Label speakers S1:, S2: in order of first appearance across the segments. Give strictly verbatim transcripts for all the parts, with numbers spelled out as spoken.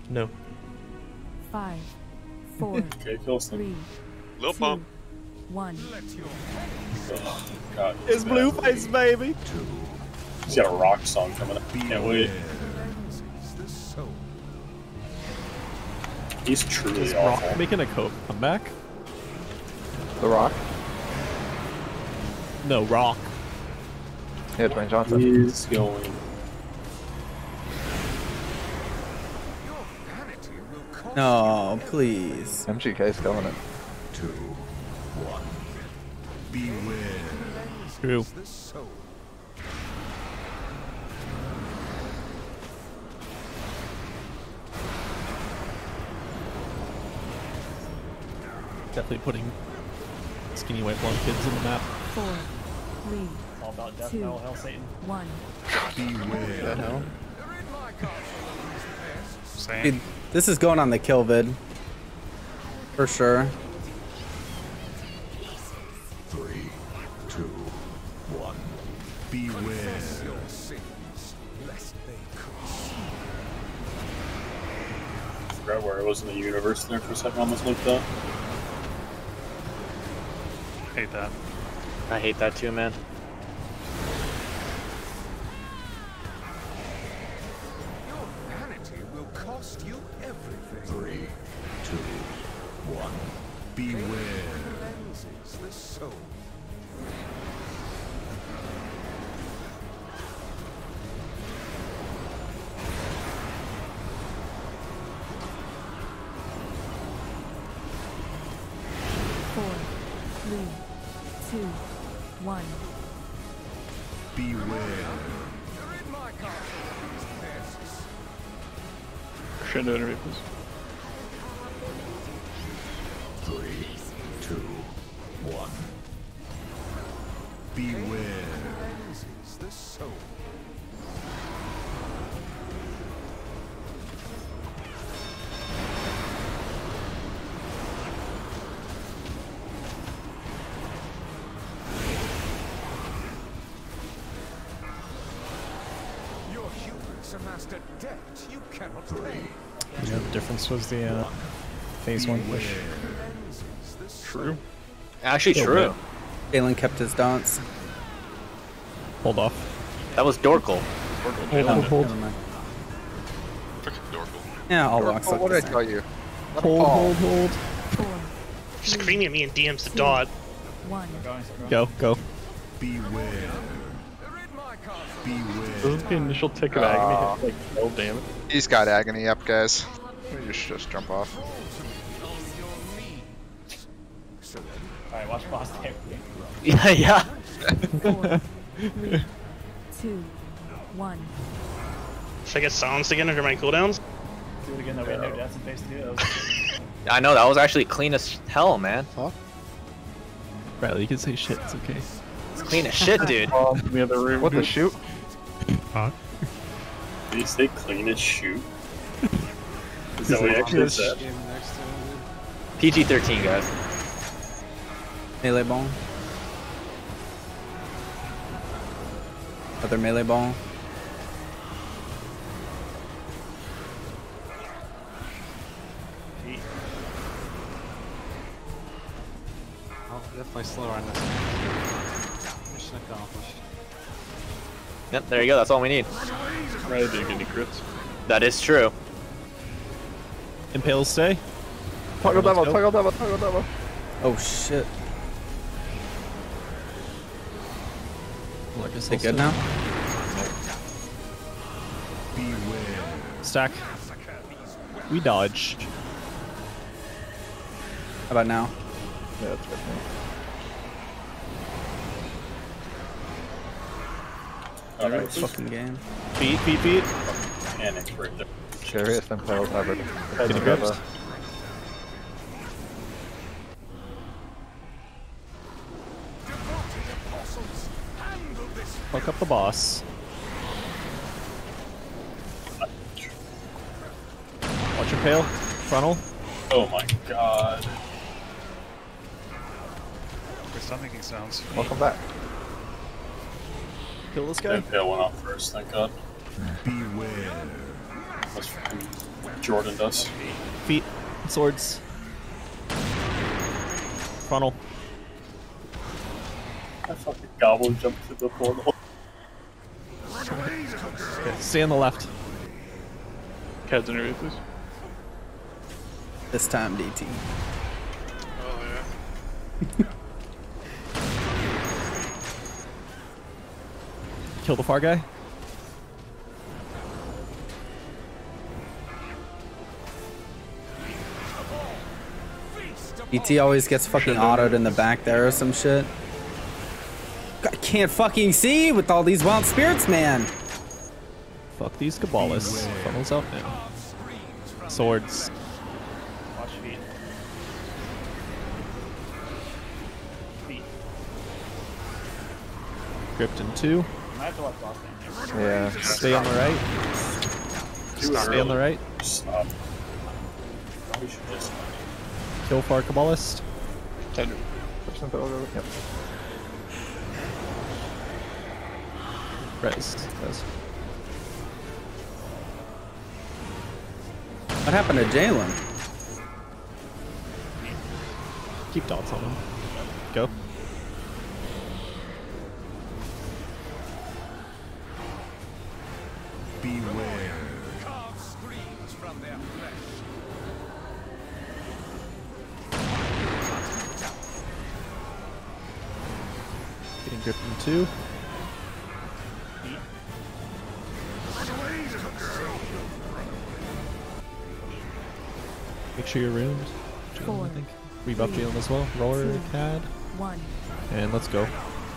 S1: No.
S2: Five, four,
S3: okay, kills them.
S2: three,
S4: Lil
S2: two,
S4: Pump.
S2: one.
S3: Oh, God.
S1: It's Blueface, baby.
S3: He's got a rock song coming up. Can't wait. He's truly
S1: Is
S3: awful.
S1: Rock making a co comeback?
S5: The Rock?
S1: No, Rock.
S5: Yeah, Dwayne Johnson.
S3: He's going.
S6: No, please.
S5: M G K's killing it.
S7: Two, one. Beware.
S1: True. Definitely putting skinny white blonde kids on the map.
S2: Four, three,
S8: All about death
S2: two,
S8: metal, hell Satan.
S2: one.
S7: Beware.
S6: The hell?
S4: Same.
S6: Dude, this is going on the kill vid. For sure.
S7: Three, two, one. Beware.
S3: I forgot where I was in the universe there for a second. Almost looked up.
S4: Hate that.
S8: I hate that too, man.
S7: Three, two, one. Beware.
S2: Four, three, two, one.
S7: Beware.
S5: Crescendo enemy, please.
S7: Three, two, one. Beware.
S9: Your humans amassed a debt you cannot pay.
S10: You know, the difference was the uh, phase one push.
S5: True.
S8: Actually,
S1: Yeah,
S8: true.
S6: Galen kept his dance.
S1: Hold off.
S8: That was Dorkle.
S1: Hold, hold, hold.
S6: Never mind.
S4: Freaking Dorkle.
S6: Yeah, all
S5: What
S6: walks look
S5: did
S6: the
S5: I
S6: same.
S5: tell you? Let him
S1: Hold,
S5: fall.
S1: hold, hold.
S2: Four,
S4: Screaming at me in D Ms to
S2: two,
S4: Dodd.
S2: one.
S1: Go, go.
S7: Beware. Beware.
S5: Doesn't the initial tick of agony hit like twelve damage?
S11: He's got agony up, guys. We just just jump off.
S8: Alright, watch boss tape.
S4: Yeah, yeah.
S2: Four, three, two, one.
S4: Should I get silenced again under my cooldowns?
S8: Do it again, though. We had no deaths in phase two. That was...
S12: I know, that was actually clean as hell, man.
S1: Riley, you can say shit, it's okay.
S12: It's clean as shit, dude.
S5: Oh, in the other room. What the shoot?
S1: Huh?
S3: Did he say clean as shoot? Is that what he actually said?
S12: P G thirteen, guys.
S6: Melee ball. Other melee ball.
S8: Oh, definitely slower on this. Mission accomplished.
S12: Yep, there you go, that's all we need.
S5: Riley didn't get any crits.
S12: That is true.
S1: Impale stay.
S5: Toggle
S1: Let's
S5: devil,
S1: go.
S5: toggle devil, toggle devil.
S6: Oh shit.
S1: Like
S6: Is it good now?
S7: Beware.
S1: Stack. We dodged.
S6: How about now?
S5: Yeah, that's good.
S3: Alright,
S6: Fucking game.
S1: Feet, feet, feet.
S3: panic right there.
S5: Scariest impales ever.
S1: Any grips? Fuck up the boss. Watch your pale. Frontal.
S3: Oh my god.
S4: Stop making sounds.
S5: Welcome back.
S1: Kill this guy.
S3: Impale went off first, thank god.
S7: Beware.
S3: Let's fucking Jordan does.
S1: Feet, swords. Frontal.
S3: I fucking gobble jump to the portal.
S1: Okay, stay on the left.
S13: Cad's in your way, please.
S6: This time, D T.
S4: Oh yeah.
S1: Kill the far guy.
S6: D T always gets fucking autoed in the back there or some shit. I can't fucking see with all these wild spirits, man.
S1: Fuck these Kabbalists. Funnels out now. Swords.
S8: Watch feet. Feet.
S1: Gripped in two.
S8: Might have to watch boss damage.
S5: Yeah.
S1: Stay on the right. Stay on the right.
S3: Stop. Probably should just.
S1: Kill far Kabbalist.
S13: Tender.
S5: Percent that'll go. Yep.
S1: Res. Res.
S6: What happened to Jalen?
S1: Keep dots on him. Go.
S7: Beware.
S9: Carve screams from their flesh.
S1: Getting gripped in two. Make sure you're ruined. Jalen,
S2: Four,
S1: I think. Rebuff Jalen as well. Roar,
S2: two,
S1: Cad.
S2: one.
S1: And let's go.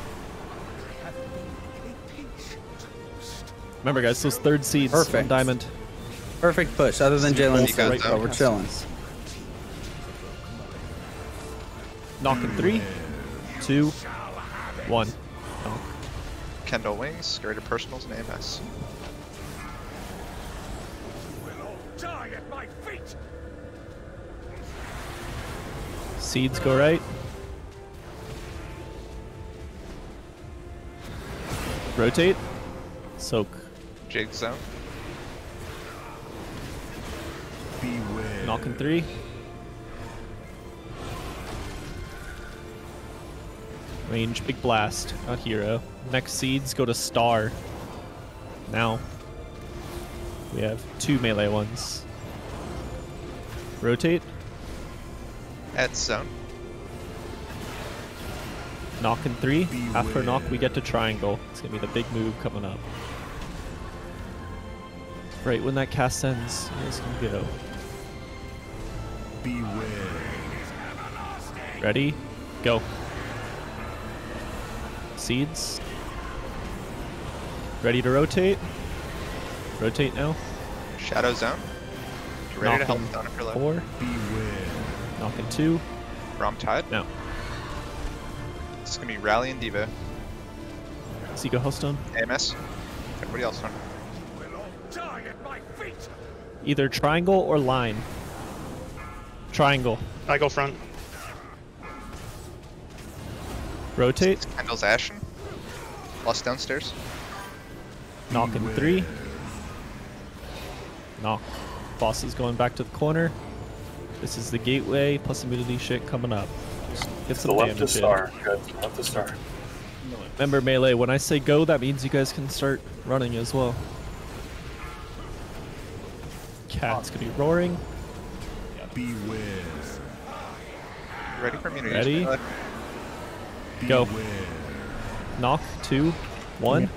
S1: Remember, guys, those third seeds on
S6: Perfect.
S1: Diamond.
S6: Perfect push. Other than Jalen's
S11: got
S6: right,
S11: that.
S6: but we're chilling.
S1: Knock in three, two, one. Knock.
S11: Kendall Wings, Greater Personals, and A M S.
S9: Die at my feet.
S1: Seeds go right. Rotate. Soak.
S11: Jig Zone.
S7: Beware.
S1: Knock in three. Range, big blast, not hero. Next seeds go to star. Now we have two melee ones. Rotate,
S11: At Zone.
S1: knock in three. After knock, we get to triangle. It's gonna be the big move coming up. Right when that cast ends, you guys can go.
S7: Beware.
S1: Ready? Go. Seeds. Ready to rotate? Rotate now.
S11: Shadow Zone. Get ready to help
S1: Knock in
S11: Zone if you're low.
S1: four.
S7: Beware.
S1: Knock in two.
S11: Rom Tide.
S1: Now.
S11: This is gonna be Rally and Diva.
S1: Seago Hellstone.
S11: A M S. Everybody else on.
S9: Die at my feet.
S1: Either triangle or line. Triangle.
S4: I go front.
S1: Rotate.
S11: Kendall's Ashen. Plus downstairs.
S1: Knock in three. Knock. Boss is going back to the corner. This is the gateway plus immunity shit coming up. Get
S3: The
S1: some
S3: left
S1: damage
S3: to
S1: in.
S3: star. Good. Left to star.
S1: Remember melee, when I say go, that means you guys can start running as well. Cat's gonna be roaring.
S7: Beware.
S11: Ready for immunity.
S1: Ready?
S11: Uh,
S1: Go.
S7: Beware.
S1: Knock, two, one.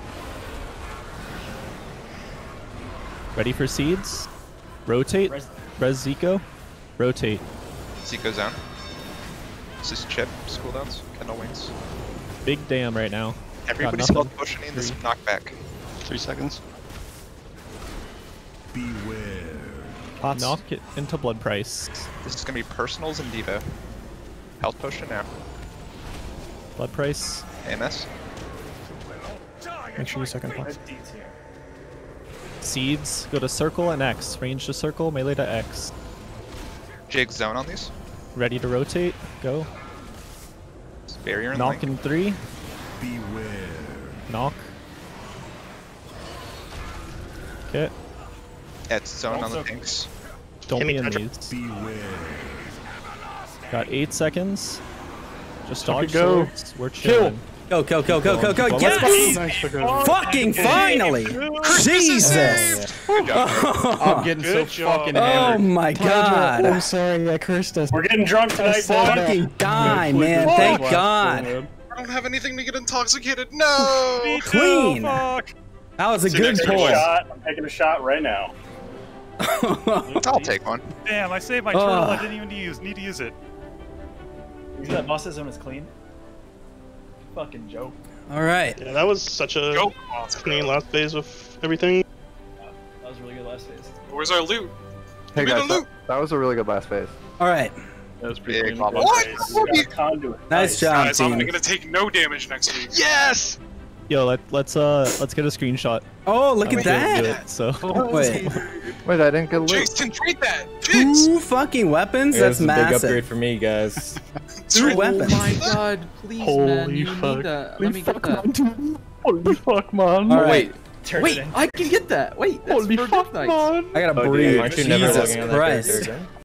S1: Ready for seeds? Rotate.
S8: Res-
S1: Res Zico. Rotate.
S11: Zico Zone. This is Chip. Schooldowns. Kendall Wings.
S1: Big damn right now.
S11: Everybody's
S1: nothing.
S11: health potioning in this
S1: Three.
S11: knockback.
S13: Three seconds.
S7: Beware.
S1: Pots. Knock it into blood price.
S11: This is gonna be Personals and Diva. Health potion now.
S1: Blood price.
S11: A M S.
S10: Make sure you second pop.
S8: There's deeds here.
S1: Seeds. Go to circle and X. Range to circle, melee to X.
S11: Jig Zone on these.
S1: Ready to rotate. Go.
S11: It's barrier and
S1: Knock
S11: link.
S1: in three.
S7: Beware.
S1: Knock. Okay.
S11: At Zone on the
S8: Also-
S11: pinks.
S1: Don't
S4: Can
S1: be
S4: he
S1: in
S4: catch him?
S1: these.
S7: Beware.
S1: Got eight seconds. Just dodge
S10: go.
S1: swords. We're chilling.
S6: Go, go, go, go, go, go.
S1: Keep going.
S6: Yes!
S10: Nice for good.
S6: Fucking finally! Jesus!
S10: I'm getting so
S4: Good job.
S10: fucking
S6: Oh
S10: hammered.
S6: my god!
S10: I'm sorry, I cursed us.
S3: We're getting drunk tonight, boys.
S6: Fucking die, man! Thank God!
S4: I don't have anything to get intoxicated. No.
S6: Clean! That was a
S4: See,
S6: good
S4: next
S3: Take a
S6: pull.
S3: shot. I'm taking a shot right now.
S11: I'll take one.
S14: Damn, I saved my
S6: Oh.
S14: turtle. I didn't even use, need to use it.
S8: You see that boss's zone is clean? Fucking joke.
S6: All right.
S4: Yeah, that was such a clean last phase with everything.
S8: That was really good last phase.
S4: Where's our loot?
S5: Hey
S4: Give me
S5: guys,
S4: the
S5: that,
S4: loot.
S5: that was a really good last phase.
S6: All right.
S13: That was pretty
S11: Big
S13: clean.
S11: Lava.
S4: What?
S3: We got a conduit.
S6: Nice job,
S4: Guys, I'm
S6: team.
S4: gonna take no damage next week. Yes.
S1: Yo, let, let's uh let's get a screenshot.
S6: Oh, look
S1: We
S6: at
S1: didn't do
S6: that!
S1: it, so
S6: Wait,
S5: Wait, I didn't get loot.
S4: Jason, trade that. Jinx.
S6: two fucking weapons?
S10: Yeah,
S6: That's
S10: this is a big
S6: massive.
S10: upgrade for me, guys.
S6: Two weapons.
S15: God, please,
S13: Holy
S15: man, you
S13: fuck.
S15: need that. Let me get that.
S13: Holy fuck, man.
S6: All right.
S15: Wait,
S8: Turn
S15: wait,
S8: it in.
S15: I can get that. Wait, that's
S13: Holy
S15: for
S13: fuck,
S15: Death Knights.
S13: man.
S6: I gotta
S10: Oh,
S6: breathe.
S10: dude, aren't you never
S6: Jesus
S10: looking at that
S6: Christ.
S10: character again?